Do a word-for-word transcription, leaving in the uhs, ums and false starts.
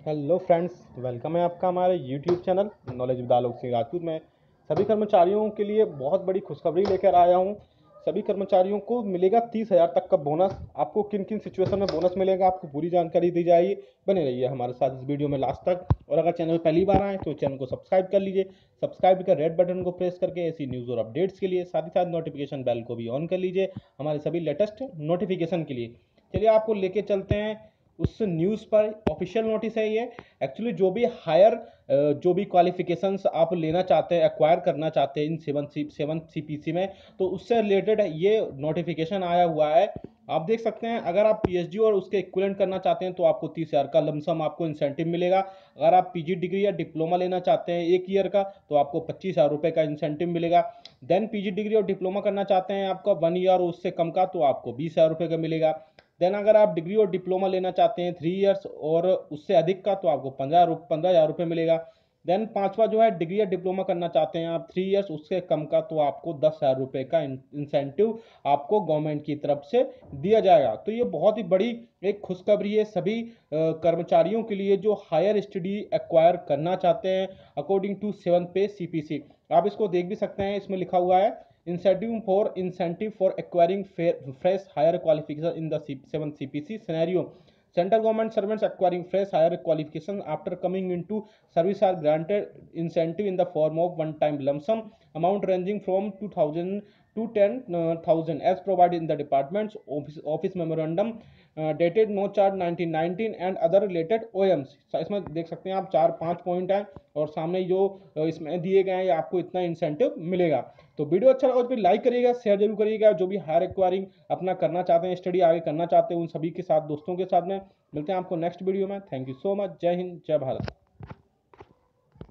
Hello friends, welcome है आपका हमारे YouTube channel knowledge with Alok Singh Rajput में। सभी कर्मचारियों के लिए बहुत बड़ी खुशखबरी लेकर आया हूं। सभी कर्मचारियों को मिलेगा तीस हज़ार तक का बोनस। आपको किन किन सिचुएशन में बोनस मिलेगा, आपको पूरी जानकारी दी जाएगी। बने रहिए हमारे साथ इस वीडियो में लास्ट तक। और अगर चैनल पहली बार आए तो चैनल को सब्सक्राइब कर लीजिए। सब्सक्राइब कर रेड बटन को प्रेस करके ऐसी न्यूज़ और अपडेट्स के लिए, साथ ही साथ नोटिफिकेशन बेल को भी ऑन कर लीजिए हमारे सभी लेटेस्ट नोटिफिकेशन के लिए। चलिए आपको लेके चलते हैं उस न्यूज़ पर। ऑफिशियल नोटिस है ये। एक्चुअली जो भी हायर जो भी क्वालिफिकेशंस आप लेना चाहते हैं, एक्वायर करना चाहते हैं इन seven C seven C P C में, तो उससे रिलेटेड ये नोटिफिकेशन आया हुआ है। आप देख सकते हैं, अगर आप पी एच डी और उसके इक्विवेलेंट करना चाहते हैं तो आपको तीस हज़ार का लमसम आपको इंसेंटिव मिलेगा। अगर आप पी जी डिग्री या डिप्लोमा लेना चाहते हैं एक ईयर का, तो आपको पच्चीस हज़ार रुपये का इंसेंटिव मिलेगा। देन पी जी डिग्री और डिप्लोमा करना चाहते हैं आपका वन ईयर और उससे कम का, तो आपको बीस हज़ार रुपये का मिलेगा। देन अगर आप डिग्री और डिप्लोमा लेना चाहते हैं थ्री इयर्स और उससे अधिक का, तो आपको पंद्रह पंद्रह हज़ार रुपये मिलेगा। देन पांचवा जो है, डिग्री या डिप्लोमा करना चाहते हैं आप थ्री इयर्स उससे कम का, तो आपको दस हज़ार रुपये का इंसेंटिव आपको गवर्नमेंट की तरफ से दिया जाएगा। तो ये बहुत ही बड़ी एक खुशखबरी है सभी कर्मचारियों के लिए जो हायर स्टडी एक्वायर करना चाहते हैं अकॉर्डिंग टू सेवन पे सी पी सी। आप इसको देख भी सकते हैं, इसमें लिखा हुआ है incentive for incentive for acquiring fresh higher qualification in the seven C P C scenario. Central government servants acquiring fresh higher qualification after coming into service are granted incentive in the form of one-time lump sum amount ranging from two thousand to ten thousand as provided in the department's office, office memorandum uh, dated no charge nineteen nineteen and other related O M S। इसमें देख सकते हैं आप चार पांच point हैं और सामने जो इसमें दिए गए हैं आपको इतना इंसेंटिव मिलेगा। तो वीडियो अच्छा लगा तो फिर लाइक करिएगा, शेयर जरूर करिएगा। जो भी हायर एक्वायरिंग अपना करना चाहते हैं, स्टडी आगे करना चाहते हैं, उन सभी के साथ दोस्तों के साथ में मिलते हैं आपको नेक्स्ट वीडियो में। Thank you so much. जय हिंद, जय भारत।